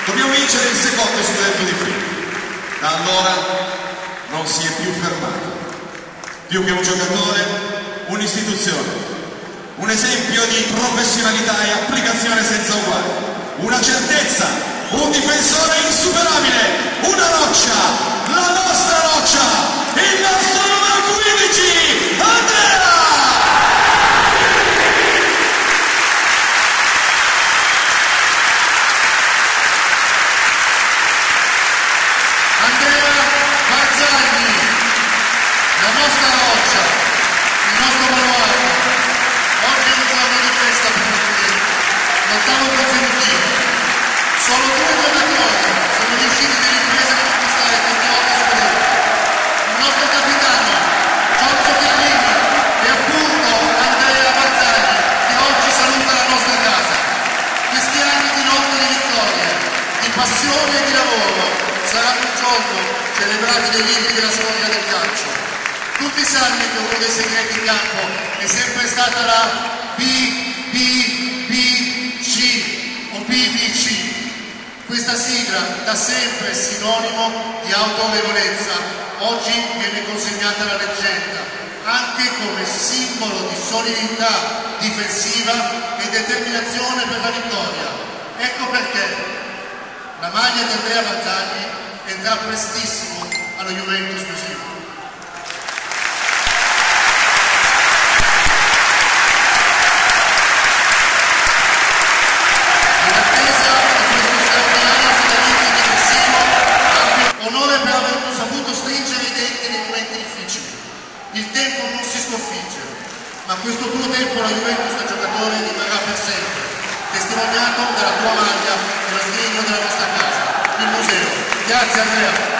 Dobbiamo vincere il secondo scudetto di fila. Da allora non si è più fermato. Più che un giocatore, un'istituzione, un esempio di professionalità e applicazione senza uguali, una certezza, un difensore insuperabile, una roccia, la nostra roccia, il nostro numero 15, Andrea! Andrea Barzagli, la nostra roccia, il nostro baluardo. Oggi è un giorno di festa per lo studente, l'ottavo consecutivo. Solo due giocatori sono riusciti nell'impresa a conquistare queste 8 scudetto. Il nostro capitano, Giorgio Chiellini, e appunto Andrea Barzagli, che oggi saluta la nostra casa. Questi anni di lotta di vittoria, di passione e di lavoro saranno un giorno celebrati nei libri della storia del calcio. Tutti sanno che uno dei segreti in campo è sempre stata la BBC o BBC. Questa sigla da sempre sinonimo di autorevolezza, oggi viene consegnata alla leggenda, anche come simbolo di solidità difensiva e determinazione per la vittoria. Ecco perché la maglia di Andrea Barzagli entrerà prestissimo allo Juventus Stadium. In attesa di questo straordinario finalmente difensivo, anche onore per aver saputo stringere i denti nei momenti difficili. Il tempo non si sconfigge, ma questo tuo tempo la Juventus da giocatore rimarrà per sempre, testimoniato dalla tua maglia e lo sgriglio della nostra casa, il museo. Grazie Andrea.